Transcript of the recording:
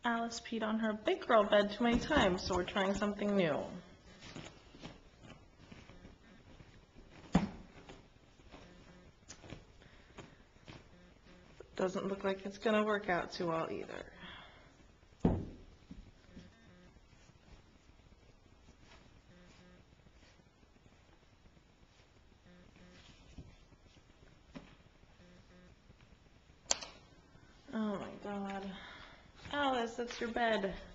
Alice peed on her big girl bed too many times, so we're trying something new. Doesn't look like it's going to work out too well either. Oh my God. Alice, that's your bed.